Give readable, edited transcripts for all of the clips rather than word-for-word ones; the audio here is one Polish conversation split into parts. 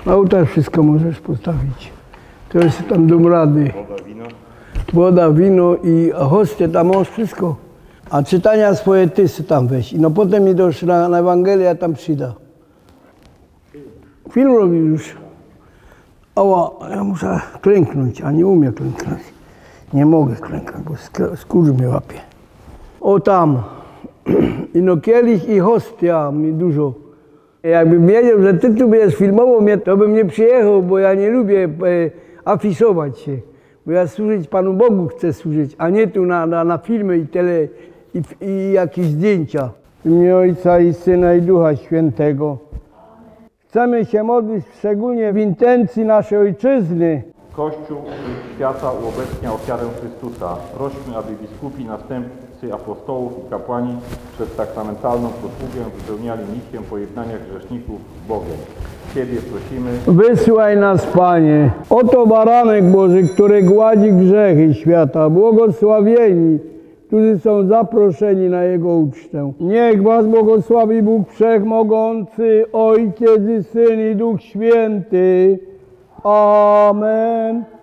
No też wszystko możesz postawić. To jest tam dom rady. Woda, wino. Woda, wino i hostie, tam masz wszystko. A czytania swoje ty tam weź. No potem idziesz na Ewangelię, a tam przyda. Film robi już. Oła, ja muszę klęknąć, a nie umiem klęknąć. Nie mogę klękać, bo skór mnie łapie. O tam. Ino kielich i hostia mi dużo. Jakbym wiedział, że ty tu będziesz filmował mnie, to bym nie przyjechał, bo ja nie lubię afisować się. Bo ja służyć Panu Bogu chcę służyć, a nie tu na filmy i tele i jakieś zdjęcia. W imię Ojca i Syna i Ducha Świętego. Chcemy się modlić szczególnie w intencji naszej Ojczyzny. Kościół świata uobecnia ofiarę Chrystusa. Prośmy, aby biskupi, następcy apostołów i kapłani przez sakramentalną posługę wypełniali misję pojednania grzeszników z Bogiem. Ciebie prosimy. Wysłaj nas, Panie. Oto baranek Boży, który gładzi grzechy świata. Błogosławieni, którzy są zaproszeni na Jego ucztę. Niech was błogosławi Bóg Wszechmogący, Ojciec i Syn i Duch Święty. Amen.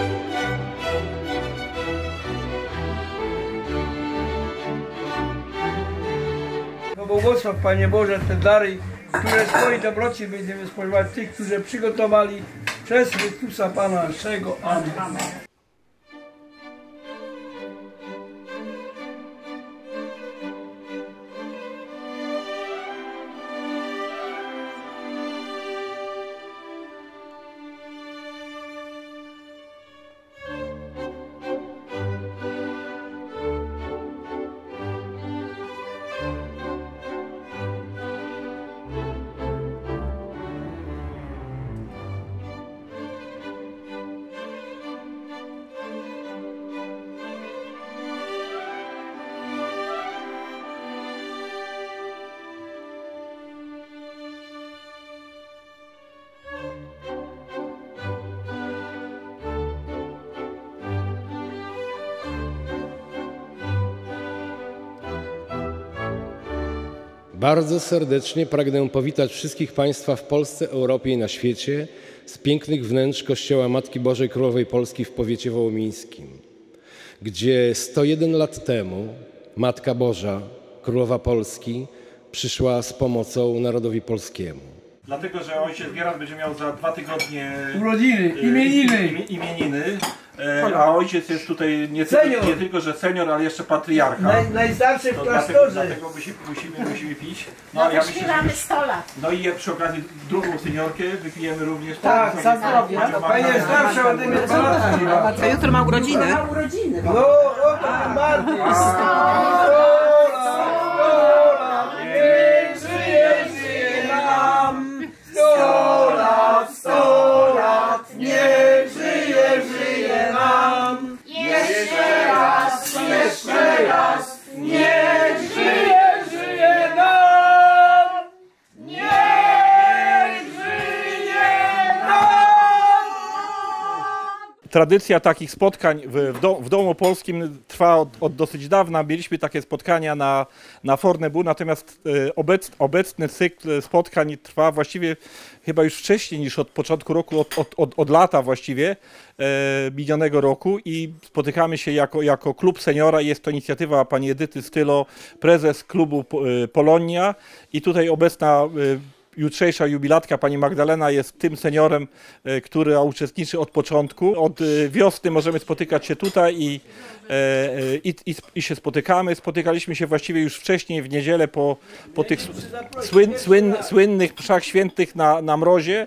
No błogosław, Panie Boże, te dary, które swojej dobroci będziemy spożywać tych, którzy przygotowali przez Chrystusa Pana naszego. Amen. Bardzo serdecznie pragnę powitać wszystkich Państwa w Polsce, Europie i na świecie z pięknych wnętrz Kościoła Matki Bożej Królowej Polski w powiecie wołomińskim, gdzie 101 lat temu Matka Boża, Królowa Polski, przyszła z pomocą narodowi polskiemu. Dlatego, że ojciec Gerard będzie miał za 2 tygodnie urodziny, imieniny. A ojciec jest tutaj nie tylko, że senior, ale jeszcze patriarcha. Najstarszy w klasztorze. Dlatego musimy pić. No to śpiewamy 100 lat. No i przy okazji drugą seniorkę wypijemy również. Tak, za zdrowie. Pani jest starsza ode mnie 2 lata. A jutro ma urodziny. No, o to tym bardziej. 100 lat, niech żyje nam. Jeszcze raz, niech żyje nam. Niech żyje nam. Tradycja takich spotkań w Domu Polskim trwa od dosyć dawna. Mieliśmy takie spotkania na Fornebu, natomiast obecny cykl spotkań trwa właściwie chyba już wcześniej niż od początku roku, od lata właściwie minionego roku i spotykamy się jako klub seniora. Jest to inicjatywa pani Edyty Stylo, prezes klubu Polonia i tutaj obecna jutrzejsza jubilatka pani Magdalena jest tym seniorem, który uczestniczy od początku. Od wiosny możemy spotykać się tutaj i się spotykamy. Spotykaliśmy się właściwie już wcześniej w niedzielę po tych słynnych mszach świętych na mrozie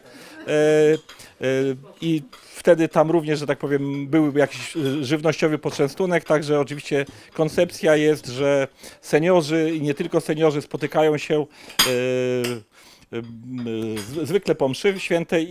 i wtedy tam również, że tak powiem, był jakiś żywnościowy poczęstunek, także oczywiście koncepcja jest, że seniorzy i nie tylko seniorzy spotykają się zwykle po mszy świętej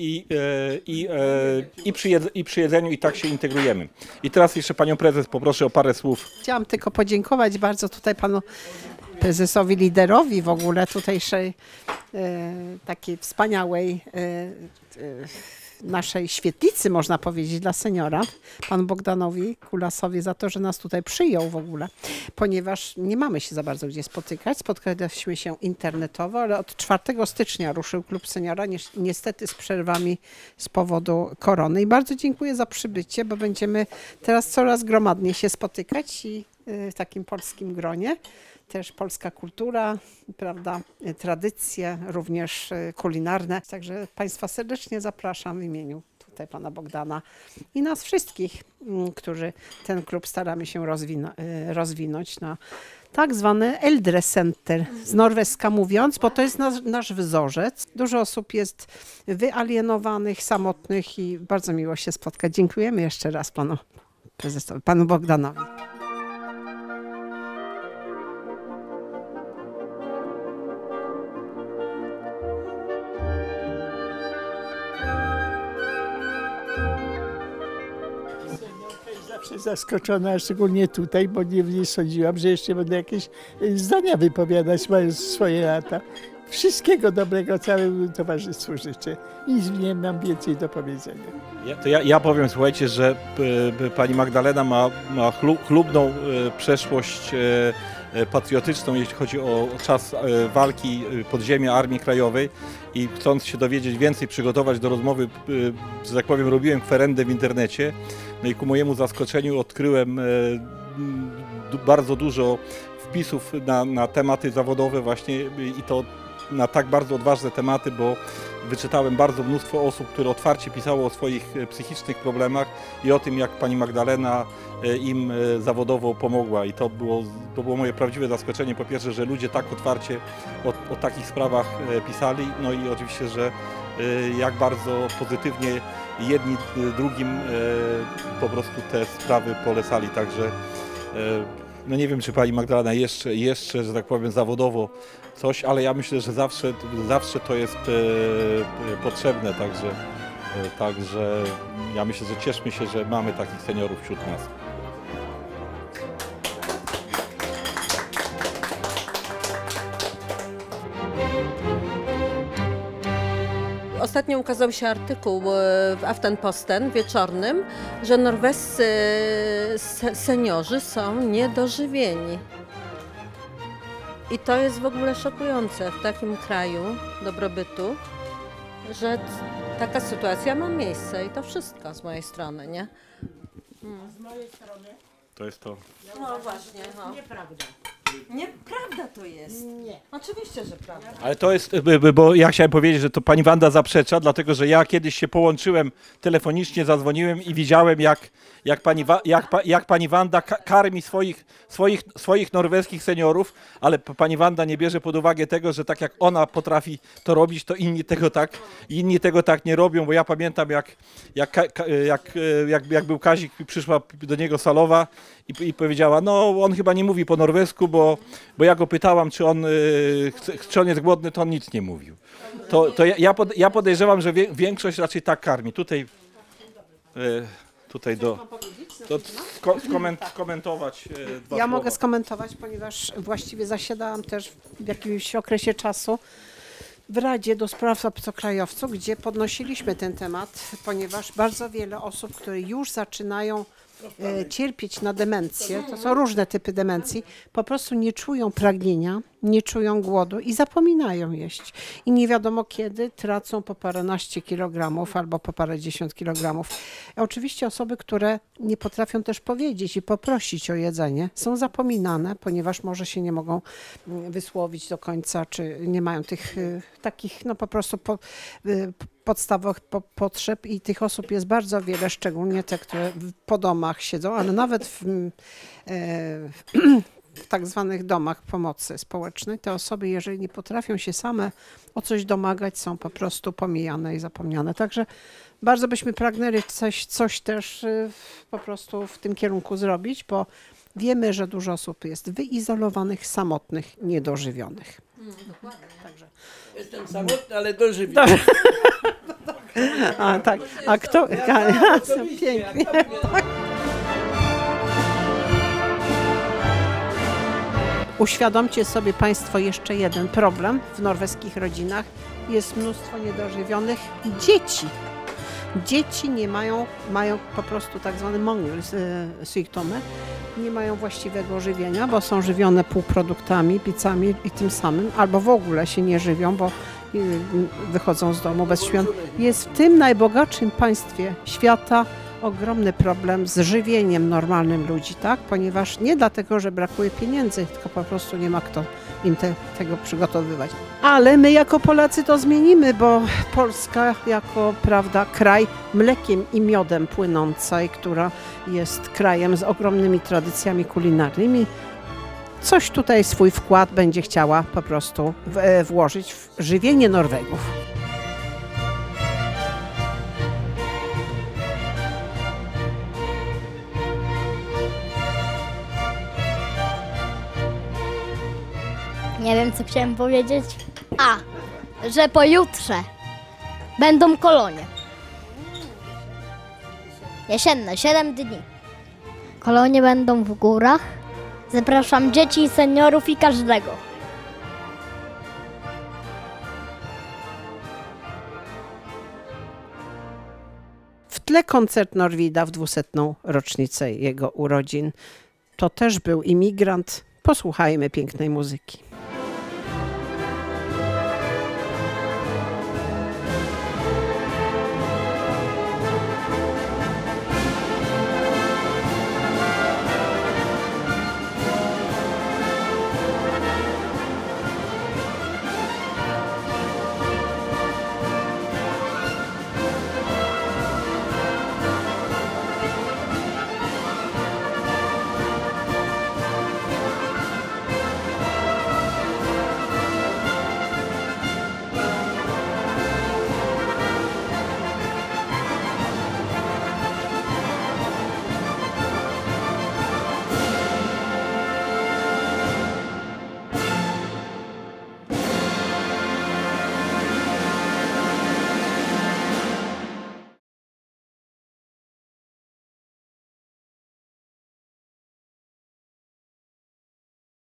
i przy jedzeniu i tak się integrujemy. I teraz jeszcze panią prezes poproszę o parę słów. Chciałam tylko podziękować bardzo tutaj panu prezesowi, liderowi w ogóle tutejszej takiej wspaniałej naszej świetlicy, można powiedzieć, dla seniora, panu Bogdanowi Kulasowi za to, że nas tutaj przyjął w ogóle, ponieważ nie mamy się za bardzo gdzie spotykać. Spotkaliśmy się internetowo, ale od 4 stycznia ruszył Klub Seniora, niestety z przerwami z powodu korony. I bardzo dziękuję za przybycie, bo będziemy teraz coraz gromadniej się spotykać i w takim polskim gronie. Też polska kultura, prawda, tradycje, również kulinarne. Także Państwa serdecznie zapraszam w imieniu tutaj pana Bogdana i nas wszystkich, którzy ten klub staramy się rozwinąć na tak zwany Eldre Center, z norweska mówiąc, bo to jest nasz wzorzec. Dużo osób jest wyalienowanych, samotnych i bardzo miło się spotkać. Dziękujemy jeszcze raz panu prezesowi, panu Bogdanowi. Zaskoczona, szczególnie tutaj, bo nie sądziłam, że jeszcze będę jakieś zdania wypowiadać, mając swoje lata. Wszystkiego dobrego całemu towarzystwu życzę. Nic nie mam więcej do powiedzenia. Ja powiem, słuchajcie, że pani Magdalena ma chlubną przeszłość patriotyczną, jeśli chodzi o czas walki podziemia Armii Krajowej i chcąc się dowiedzieć więcej, przygotować do rozmowy, że tak powiem, robiłem kwerendę w internecie. No i ku mojemu zaskoczeniu odkryłem bardzo dużo wpisów na tematy zawodowe właśnie i to na tak bardzo odważne tematy, bo wyczytałem bardzo mnóstwo osób, które otwarcie pisało o swoich psychicznych problemach i o tym, jak pani Magdalena im zawodowo pomogła. I to było moje prawdziwe zaskoczenie. Po pierwsze, że ludzie tak otwarcie o takich sprawach pisali, no i oczywiście, że jak bardzo pozytywnie jedni drugim po prostu te sprawy polecali. Także no nie wiem, czy pani Magdalena jeszcze, że tak powiem, zawodowo coś, ale ja myślę, że zawsze to jest potrzebne, także ja myślę, że cieszmy się, że mamy takich seniorów wśród nas. Ostatnio ukazał się artykuł w Aftenposten wieczornym, że norwescy seniorzy są niedożywieni. I to jest w ogóle szokujące w takim kraju dobrobytu, że taka sytuacja ma miejsce i to wszystko z mojej strony, nie? Z mojej strony To jest to. No właśnie, no. nieprawda. Nieprawda to jest. Nie. Oczywiście, że prawda. Ale to jest, bo ja chciałem powiedzieć, że to pani Wanda zaprzecza, dlatego że ja kiedyś się połączyłem telefonicznie, zadzwoniłem i widziałem, jak pani Wanda karmi swoich norweskich seniorów, ale pani Wanda nie bierze pod uwagę tego, że tak jak ona potrafi to robić, to inni tego tak nie robią, bo ja pamiętam, jak był Kazik, przyszła do niego Salowa i powiedziała, no on chyba nie mówi po norwesku, bo ja go pytałam, czy on jest głodny, to on nic nie mówił. To ja podejrzewam, że większość raczej tak karmi. Tutaj skomentować dwa Ja słowa. mogę skomentować, ponieważ właściwie zasiadałam też w jakimś okresie czasu w Radzie do Spraw Obcokrajowców, gdzie podnosiliśmy ten temat, ponieważ bardzo wiele osób, które już zaczynają cierpieć na demencję, to są różne typy demencji, po prostu nie czują pragnienia, nie czują głodu i zapominają jeść. I nie wiadomo kiedy tracą po paręnaście kilogramów albo po parędziesiąt kilogramów. Oczywiście osoby, które nie potrafią też powiedzieć i poprosić o jedzenie, są zapominane, ponieważ może się nie mogą wysłowić do końca, czy nie mają tych takich no po prostu podstawowych potrzeb i tych osób jest bardzo wiele, szczególnie te, które po domach siedzą, ale nawet w tak zwanych domach pomocy społecznej, te osoby, jeżeli nie potrafią się same o coś domagać, są po prostu pomijane i zapomniane. Także bardzo byśmy pragnęli coś też po prostu w tym kierunku zrobić, bo wiemy, że dużo osób jest wyizolowanych, samotnych, niedożywionych. Dokładnie. Także. Jestem samotny, ale dożywiony. A tak, a kto? Pięknie. Uświadomcie sobie Państwo jeszcze jeden problem w norweskich rodzinach. Jest mnóstwo niedożywionych dzieci. Dzieci nie mają po prostu tak zwany mangelsykdomy, nie mają właściwego żywienia, bo są żywione półproduktami, pizzami i tym samym, albo w ogóle się nie żywią, bo wychodzą z domu bez świąt. Jest w tym najbogatszym państwie świata ogromny problem z żywieniem normalnym ludzi, tak? Ponieważ nie dlatego, że brakuje pieniędzy, tylko po prostu nie ma kto im tego przygotowywać. Ale my jako Polacy to zmienimy, bo Polska jako, prawda, kraj mlekiem i miodem płynącej, która jest krajem z ogromnymi tradycjami kulinarnymi, coś tutaj swój wkład będzie chciała po prostu włożyć w żywienie Norwegów. Nie wiem, co chciałem powiedzieć. Że pojutrze będą kolonie. Jesienne, 7 dni. Kolonie będą w górach. Zapraszam dzieci, seniorów i każdego. W tle koncert Norwida w 200. rocznicę jego urodzin. To też był imigrant. Posłuchajmy pięknej muzyki.